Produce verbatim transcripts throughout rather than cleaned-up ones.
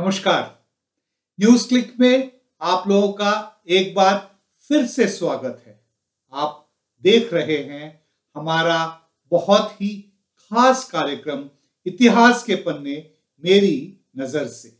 नमस्कार। News click में आप लोगों का एक बार फिर से स्वागत है। आप देख रहे हैं हमारा बहुत ही खास कार्यक्रम इतिहास के पन्ने मेरी नजर से।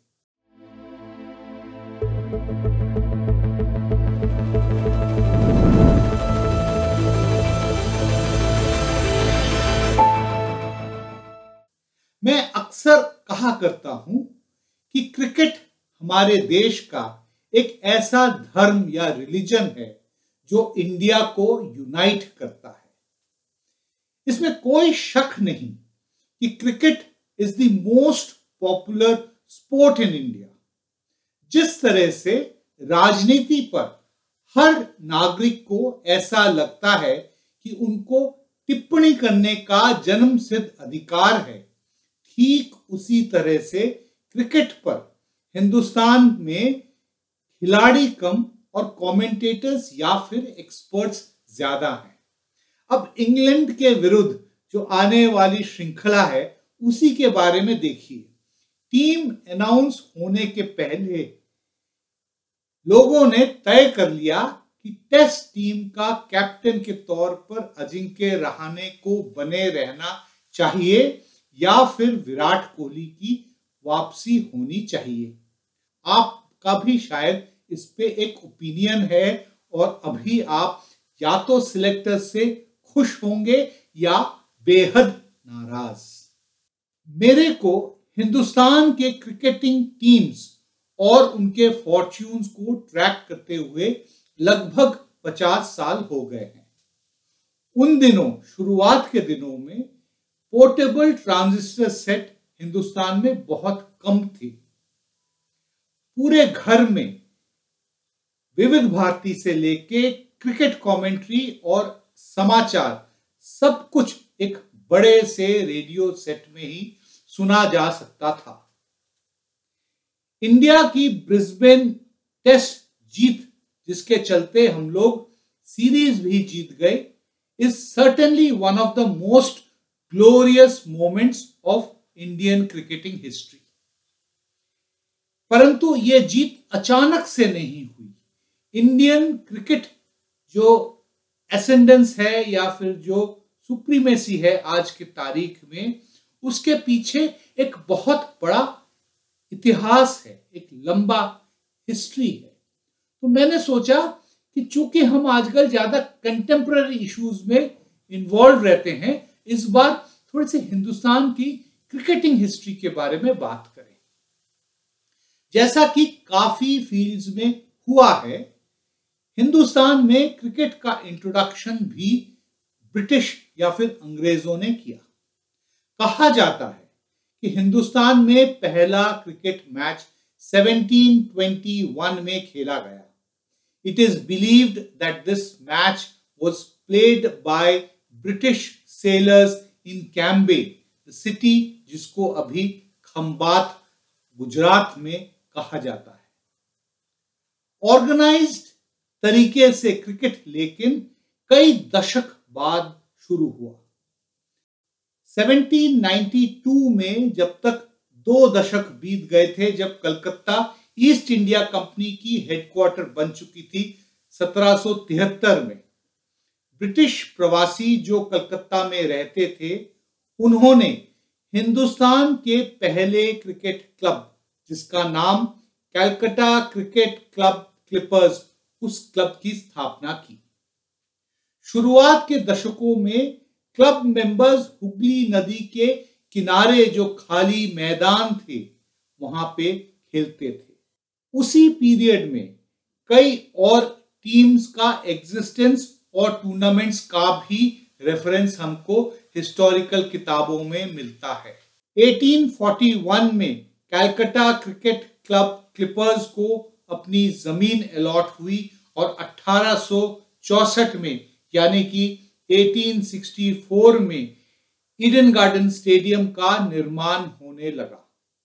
मैं अक्सर कहा करता हूं कि क्रिकेट हमारे देश का एक ऐसा धर्म या रिलीजन है जो इंडिया को यूनाइट करता है। इसमें कोई शक नहीं कि cricket is the most popular sport in India. जिस तरह से राजनीति पर हर नागरिक को ऐसा लगता है कि उनको टिप्पणी करने का जन्मसिद्ध अधिकार है, ठीक उसी तरह से क्रिकेट पर हिंदुस्तान में खिलाड़ी कम और कमेंटेटर्स या फिर एक्सपर्ट्स ज्यादा हैं। अब इंग्लैंड के विरुद्ध जो आने वाली श्रृंखला है उसी के बारे में देखिए। टीम अनाउंस होने के पहले लोगों ने तय कर लिया कि टेस्ट टीम का कैप्टन के तौर पर अजिंक्य रहाणे को बने रहना चाहिए या फिर विराट कोहली की वापसी होनी चाहिए। आपका भी शायद इस पे एक ओपिनियन है और अभी आप या तो सिलेक्टर से खुश होंगे या बेहद नाराज। मेरे को हिंदुस्तान के क्रिकेटिंग टीम्स और उनके फॉर्च्यून्स को ट्रैक करते हुए लगभग पचास साल हो गए हैं। उन दिनों, शुरुआत के दिनों में पोर्टेबल ट्रांजिस्टर सेट हिंदुस्तान में बहुत कम थे। पूरे घर में विविध भारती से लेके क्रिकेट कमेंट्री और समाचार सब कुछ एक बड़े से रेडियो सेट में ही सुना जा सकता था। इंडिया की ब्रिस्बेन टेस्ट जीत, जिसके चलते हम लोग सीरीज भी जीत गए, is certainly one of the most glorious moments of Indian cricketing history. परंतु यह जीत अचानक से नहीं हुई। इंडियन क्रिकेट जो एसेंडेंस है या फिर जो सुप्रीमेसी है आज की तारीख में, उसके पीछे एक बहुत बड़ा इतिहास है, एक लंबा हिस्ट्री है। तो मैंने सोचा कि चूंकि हम आजकल ज्यादा कंटेम्पररी इश्यूज में इन्वॉल्व रहते हैं, इस बार थोड़ी सी हिंदुस्तान की क्रिकेटिंग हिस्ट्री के बारे में बात करें। जैसा कि काफी फील्ड्स में हुआ है, हिंदुस्तान में क्रिकेट का इंट्रोडक्शन भी ब्रिटिश या फिर अंग्रेजों ने किया। कहा जाता है कि हिंदुस्तान में पहला क्रिकेट मैच सत्रह सौ इक्कीस में खेला गया। It is believed that this match was played by British sailors in Cambay, the city जिसको अभी खंबात गुजरात में कहा जाता है। ऑर्गेनाइज्ड तरीके से क्रिकेट लेकिन कई दशक बाद शुरू हुआ। सत्रह सौ बानवे में जब तक दो दशक बीत गए थे, जब कलकत्ता ईस्ट इंडिया कंपनी की हेडक्वार्टर बन चुकी थी सत्रह सौ तिहत्तर में। ब्रिटिश प्रवासी जो कलकत्ता में रहते थे, उन्होंने हिंदुस्तान के पहले क्रिकेट क्लब, जिसका नाम कलकत्ता क्रिकेट क्लब क्लिपर्स, उस क्लब की स्थापना की। शुरुआत के दशकों में क्लब मेंबर्स हुगली नदी के किनारे जो खाली मैदान थे वहां पे खेलते थे। उसी पीरियड में कई और टीम्स का एग्जिस्टेंस और टूर्नामेंट्स का भी रेफरेंस हमको हिस्टोरिकल किताबों में मिलता है। अठारह सौ इकतालीस में कलकत्ता क्रिकेट क्लब क्लिपर्स को अपनी जमीन अलॉट हुई और अठारह सौ चौसठ में यानी कि अठारह सौ चौंसठ में ईडन गार्डन स्टेडियम का निर्माण होने लगा।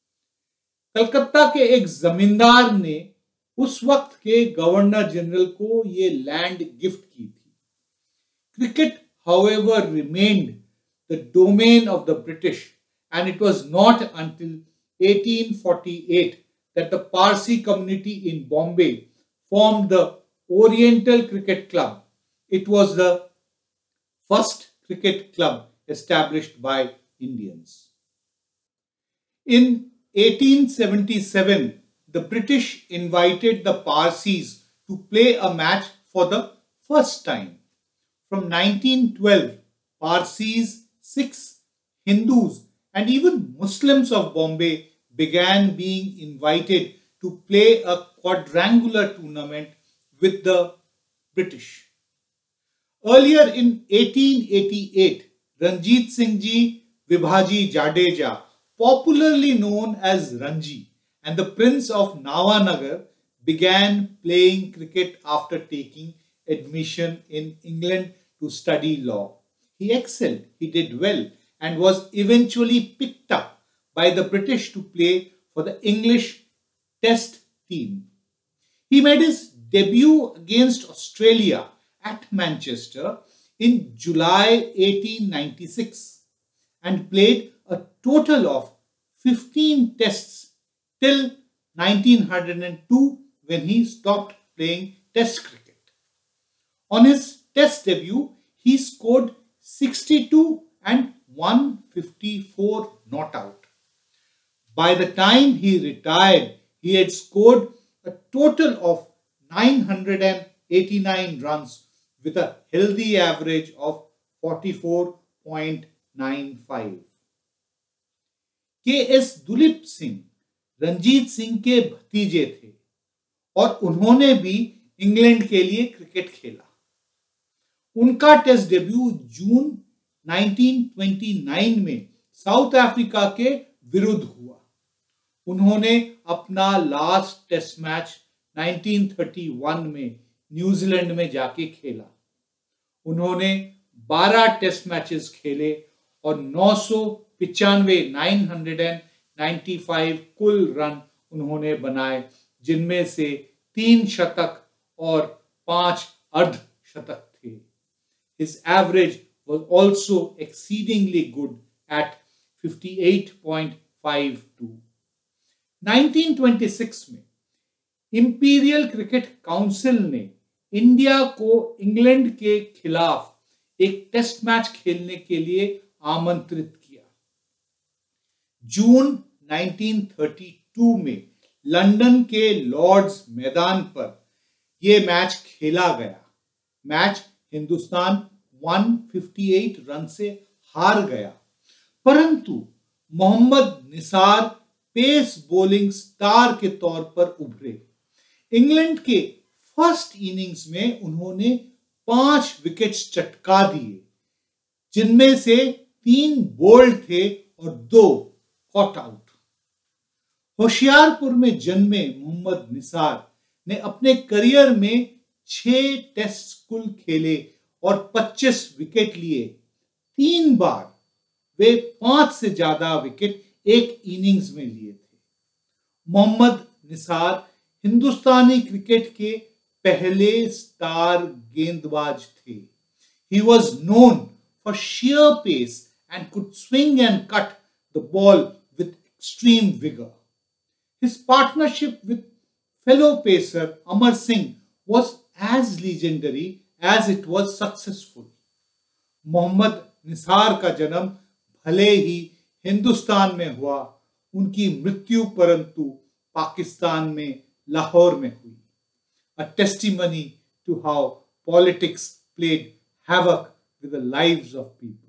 कलकत्ता के एक जमींदार ने उस वक्त के गवर्नर जनरल को ये लैंड गिफ्ट की थी। Cricket, however, remained the domain of the British, and it was not until eighteen forty-eight that the Parsi community in Bombay formed the Oriental Cricket Club. It was the first cricket club established by Indians. In eighteen seventy-seven, the British invited the Parsis to play a match for the first time. From nineteen twelve, Parsis, Sikhs, Hindus, and even Muslims of Bombay began being invited to play a quadrangular tournament with the British. Earlier in eighteen eighty-eight, Ranjit Singh Ji Vibhaji Jadeja, popularly known as Ranji, and the Prince of Nawanagar began playing cricket after taking admission in England to study law. He excelled, he did well, and was eventually picked up by the British to play for the English Test team. He made his debut against Australia at Manchester in July eighteen ninety-six and played a total of fifteen tests till nineteen oh two, when he stopped playing Test cricket. On his Test debut, he scored sixty-two and one fifty-four not out. By the time he retired, he had scored a total of nine hundred eighty-nine runs with a healthy average of forty-four point nine five. K S Duleep Singh Ranjit Singh के भतीजे थे और उन्होंने भी England के लिए cricket खेला। उनका test debut June nineteen twenty nine में साउथ अफ्रीका के विरुद्ध हुआ। उन्होंने अपना last test match nineteen thirty one में न्यूजीलैंड में जाके खेला। उन्होंने बारह टेस्ट मैचेस खेले और नौ सौ पिचानवे नाइन हंड्रेड नाइन्टी फाइव कुल रन उन्होंने बनाए, जिनमें से तीन शतक और पांच अर्ध शतक थे। His average was also exceedingly good at fifty-eight point five two. Nineteen twenty six में इंपीरियल क्रिकेट काउंसिल ने इंडिया को इंग्लैंड के खिलाफ एक टेस्ट मैच खेलने के लिए आमंत्रित किया। जून नाइनटीन थर्टी टू में लंदन के लॉर्ड्स मैदान पर यह मैच खेला गया। मैच हिंदुस्तान एक सौ अट्ठावन रन से हार गया, परंतु Mohammad Nisar pace bowling star के तौर पर उभरे। इंग्लैंड के फर्स्ट इनिंग्स में उन्होंने पांच विकेट्स चटका दिए, जिनमें से तीन बोल्ड थे और दो कॉट आउट। होशियारपुर में जन्मे मोहम्मद निसार ने अपने करियर में छह टेस्ट कुल खेले और पच्चीस विकेट लिए। तीन बार वे पांच से ज्यादा विकेट एक इनिंग्स में लिए थे। मोहम्मद निसार हिंदुस्तानी क्रिकेट के पहले स्टार गेंदबाज थे। He was known for sheer pace and could swing and cut the ball with extreme vigor. His partnership with fellow pacer Amar Singh was as legendary as it was successful. Mohammad Nisar का जन्म भले ही हिंदुस्तान में हुआ, उनकी मृत्यु परंतु पाकिस्तान में लाहौर में हुई। A testimony to how politics played havoc with the lives of people.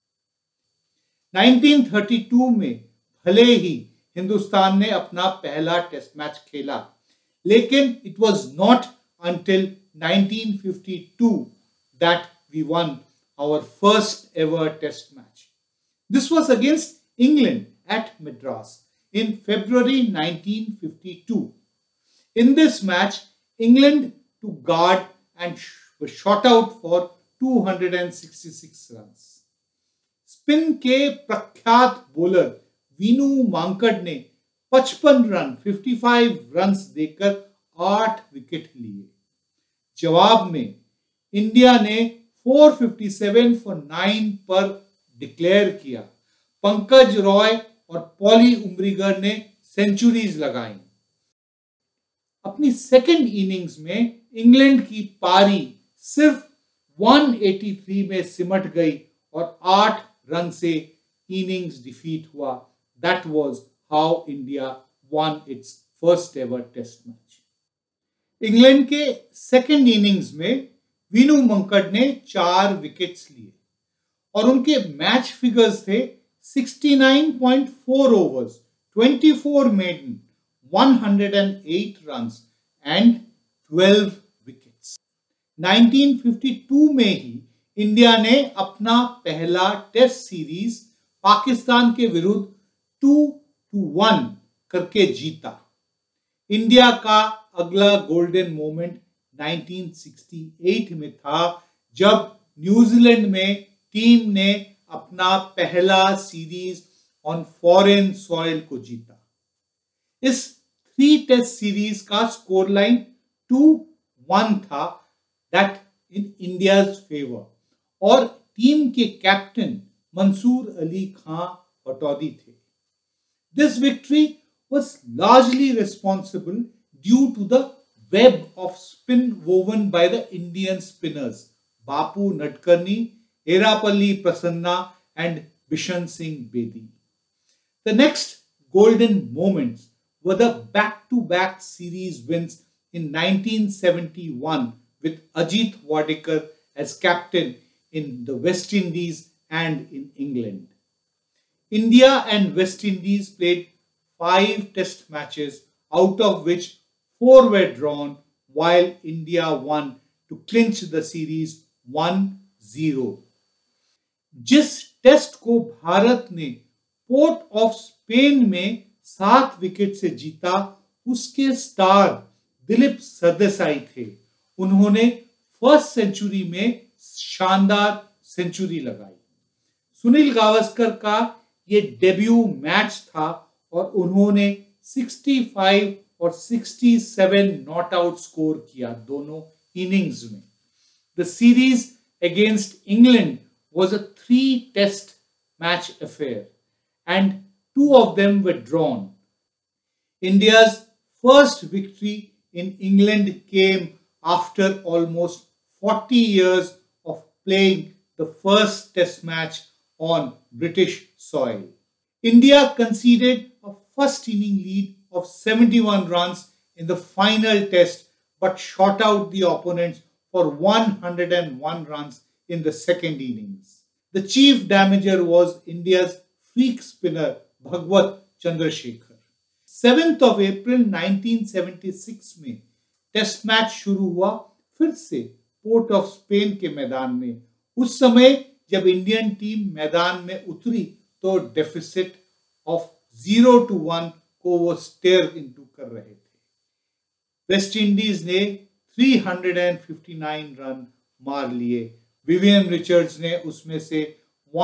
Nineteen thirty two में भले ही हिंदुस्तान ने अपना पहला टेस्ट मैच खेला, लेकिन it was not until nineteen fifty two that we won our first ever test match. This was against England at Madras in February nineteen fifty-two. In this match, England took guard and was shot out for two hundred sixty six runs. Spin के प्रख्यात bowler Vinoo Mankad ने पचपन run पचपन runs देकर आठ wicket लिए। जवाब में इंडिया ने चार सौ सत्तावन फॉर नाइन पर डिक्लेयर किया। पंकज रॉय और पॉली उम्रीगर ने सेंचुरीज लगाई। अपनी सेकंड इनिंग्स में इंग्लैंड की पारी सिर्फ एक सौ तिरासी में सिमट गई और आठ रन से इनिंग्स डिफीट हुआ। That was how India won its first ever test match. England के सेकंड इनिंग्स में वीनू मंकड़ ने चार विकेट्स लिए और उनके मैच फिगर्स थे उनहत्तर पॉइंट चार ओवर्स, चौबीस मेडन, एक सौ आठ रन्स एंड बारह विकेट्स। उन्नीस सौ बावन में ही इंडिया ने अपना पहला टेस्ट सीरीज पाकिस्तान के विरुद्ध टू टू वन करके जीता। इंडिया का अगला गोल्डन मोमेंट उन्नीस सौ अड़सठ में था जब न्यूजीलैंड में टीम ने अपना पहला सीरीज ऑन फॉरेन सॉइल को जीता। इस थ्री टेस्ट सीरीज का स्कोर लाइन टू वन था, दैट इन इंडियाज फेवर, और टीम के कैप्टन मंसूर अली खां पटौदी थे। This victory was largely responsible due to the web of spin woven by the Indian spinners Bapu Nadkarni, Erapalli Prasanna and Bishan Singh Bedi. The next golden moments were the back-to-back series wins in nineteen seventy-one with Ajit Wadekar as captain in the West Indies and in England. India and West Indies played five test matches, out of which four were drawn, while India won to clinch the series one zero. जिस test को भारत ने port of Spain में सात wicket से जीता, उसके star Dilip Sardesai थे। उन्होंने फर्स्ट सेंचुरी में शानदार सेंचुरी लगाई। सुनील गावस्कर का ये डेब्यू मैच था और उन्होंने पैंसठ और सड़सठ नॉट आउट स्कोर किया दोनों इनिंग्स में। The series against England was a three test match affair and two of them were drawn. India's first victory in England came after almost forty years of playing the first test match on British soil. India conceded a first inning lead of seventy-one runs in the final test but shot out the opponents for one hundred one runs in the second innings. The chief damager was India's freak spinner Bhagwat Chandrasekhar. seventh of April nineteen seventy-six में test match शुरू हुआ फिर से port of Spain के मैदान में। उस समय जब इंडियन टीम मैदान में उतरी तो deficit of zero two one को वो स्टेयर इनटू कर रहे थे। वेस्ट इंडीज ने तीन सौ उनसठ रन मार लिए। विवियन रिचर्ड्स ने उसमें से एक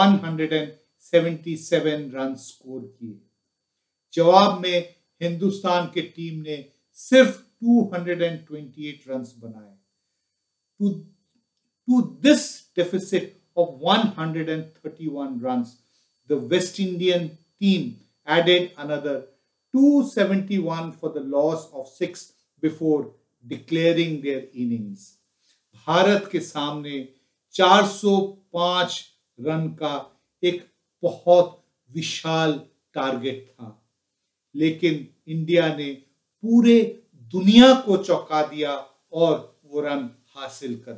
सौ सतहत्तर रन स्कोर किए। जवाब में हिंदुस्तान की टीम ने सिर्फ दो सौ अट्ठाईस रन बनाए। To to this deficit of one hundred thirty-one runs, the West Indian team added another two hundred seventy-one for the loss of six before declaring their innings. भारत के सामने चार सौ पाँच रन का एक बहुत विशाल टारगेट था, लेकिन इंडिया ने पूरे दुनिया को चौंका दिया और वो रन हासिल कर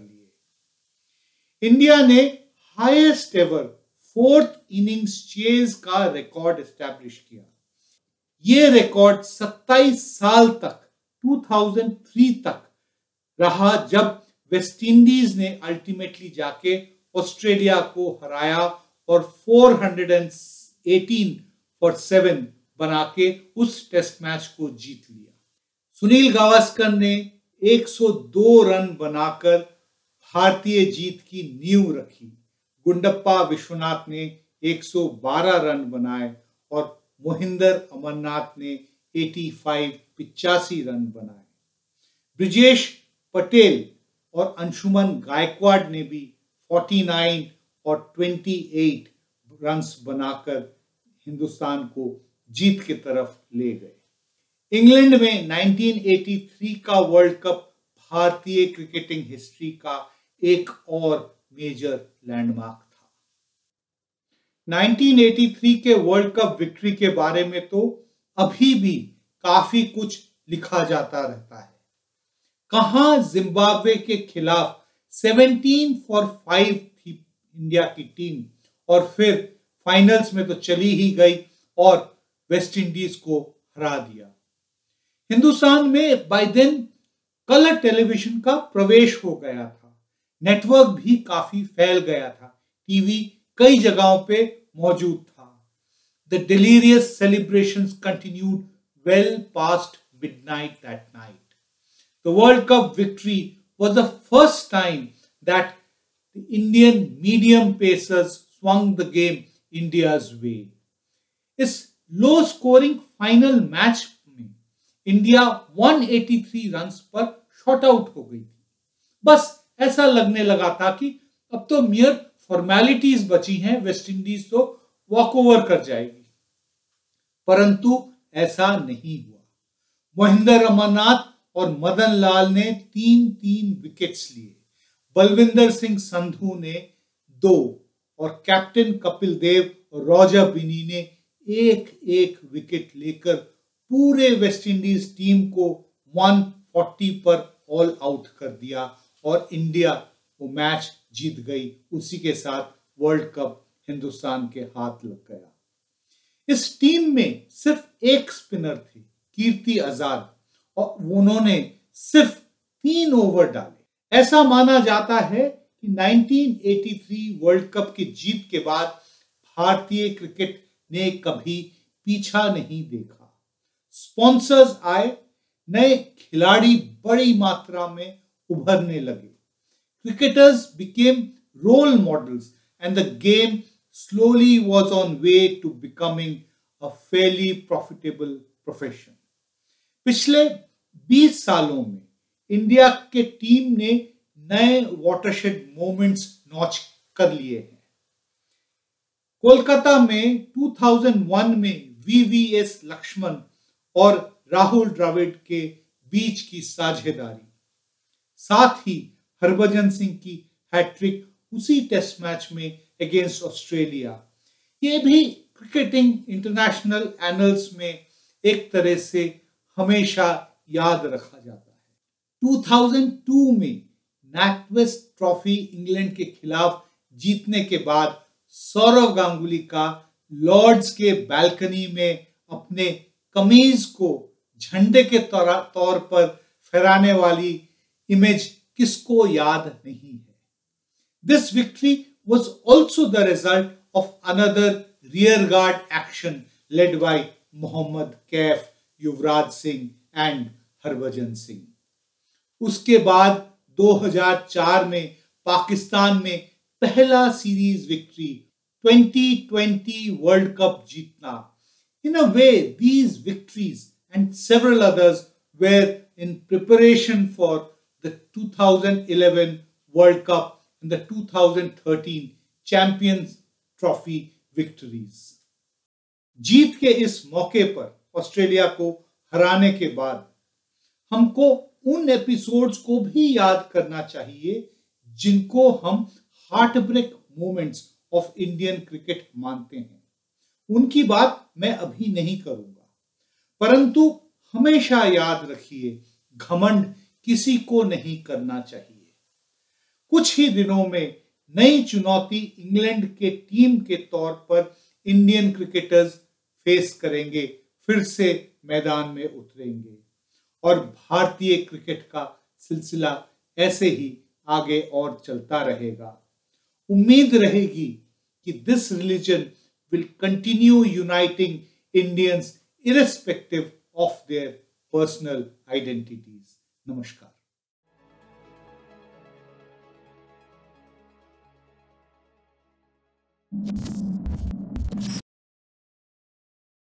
लिए। इंडिया ने highest ever fourth innings chase का रिकॉर्ड एस्टैब्लिश किया। ये रिकॉर्ड सत्ताईस साल तक दो हज़ार तीन तक रहा, जब वेस्ट इंडीज ने अल्टीमेटली जाके ऑस्ट्रेलिया को हराया और चार सौ अठारह फॉर सेवन बना के उस टेस्ट मैच को जीत लिया। सुनील गावस्कर ने एक सौ दो रन बनाकर भारतीय जीत की नींव रखी। गुंडप्पा विश्वनाथ ने एक सौ बारह रन बनाए और मोहिंदर अमरनाथ ने पचासी रन बनाए। ब्रिजेश पटेल और अंशुमन गायकवाड़ ने भी उनचास और अट्ठाईस रन्स बनाकर हिंदुस्तान को जीत की तरफ ले गए। इंग्लैंड में नाइनटीन एटी थ्री का वर्ल्ड कप भारतीय क्रिकेटिंग हिस्ट्री का एक और मेजर लैंडमार्क था। नाइनटीन एटी थ्री के वर्ल्ड कप विक्ट्री के बारे में तो अभी भी काफी कुछ लिखा जाता रहता है। कहां जिम्बाब्वे के खिलाफ सेवनटीन फॉर फाइव थी इंडिया की टीम, और फिर फाइनल्स में तो चली ही गई और वेस्ट इंडीज को हरा दिया। हिंदुस्तान में बाय देन कलर टेलीविजन का प्रवेश हो गया था, नेटवर्क भी काफी फैल गया था, टीवी कई जगहों पे मौजूद था। The delirious celebrations continued well past midnight that night. The World Cup victory was the first time that the Indian medium pacers swung the game India's way. इस लो स्कोरिंग फाइनल मैच में India one eighty three runs पर shot out हो गई थी। बस ऐसा लगने लगा था कि अब तो मियर फॉर्मेलिटीज बची हैं, वेस्ट इंडीज तो वॉक ओवर कर जाएगी। परंतु ऐसा नहीं हुआ। मोहिंदर अमरनाथ और मदन लाल ने तीन तीन विकेट्स लिए, बलविंदर सिंह संधू ने दो और कैप्टन कपिल देव और रॉजर बिनी ने एक एक विकेट लेकर पूरे वेस्ट इंडीज टीम को वन फोर्टी पर ऑल आउट कर दिया और इंडिया वो मैच जीत गई। उसी के साथ वर्ल्ड कप हिंदुस्तान के हाथ लग गया। इस टीम में सिर्फ एक स्पिनर थे, कीर्ति आजाद, और उन्होंने सिर्फ तीन ओवर डाले। ऐसा माना जाता है कि nineteen eighty three world cup की जीत के बाद भारतीय क्रिकेट ने कभी पीछा नहीं देखा। स्पॉन्सर्स आए, नए खिलाड़ी बड़ी मात्रा में उभरने लगे। Cricketers became role models and the game slowly was on way to becoming a fairly profitable profession. पिछले बीस सालों में इंडिया के टीम ने नए वाटरशेड मोमेंट्स नॉच कर लिए हैं। कोलकाता में टू थाउजेंड वन में वीवीएस लक्ष्मण और राहुल द्रविड़ के बीच की साझेदारी, साथ ही हरभजन सिंह की हैट्रिक उसी टेस्ट मैच में अगेंस्ट ऑस्ट्रेलिया, ये भी क्रिकेटिंग इंटरनेशनल एनल्स में एक तरह से हमेशा याद रखा जाता है। टू थाउजेंड टू में नैटवेस्ट ट्रॉफी इंग्लैंड के खिलाफ जीतने के बाद सौरव गांगुली का लॉर्ड्स के बालकनी में अपने कमीज को झंडे के तौर पर फहराने वाली इमेज किसको याद नहीं है। This victory was also the result of another rearguard action led by Mohammad Kaif, Yuvraj Singh and Harbhajan Singh. उसके बाद दो हज़ार चार में पाकिस्तान में पहला series victory, twenty twenty world cup जीतना। In a way, these victories and several others were in preparation for the two thousand eleven World Cup and the two thousand thirteen Champions Trophy victories. जीत के इस मौके पर Australia को हराने के बाद हमको उन एपिसोड्स को भी याद करना चाहिए जिनको हम heartbreak moments of Indian cricket मानते हैं। उनकी बात मैं अभी नहीं करूंगा, परंतु हमेशा याद रखिए, घमंड किसी को नहीं करना चाहिए। कुछ ही दिनों में नई चुनौती इंग्लैंड के टीम के तौर पर इंडियन क्रिकेटर्स फेस करेंगे, फिर से मैदान में उतरेंगे और भारतीय क्रिकेट का सिलसिला ऐसे ही आगे और चलता रहेगा। उम्मीद रहेगी कि this religion will continue uniting Indians irrespective of their personal identities. नमस्कार। you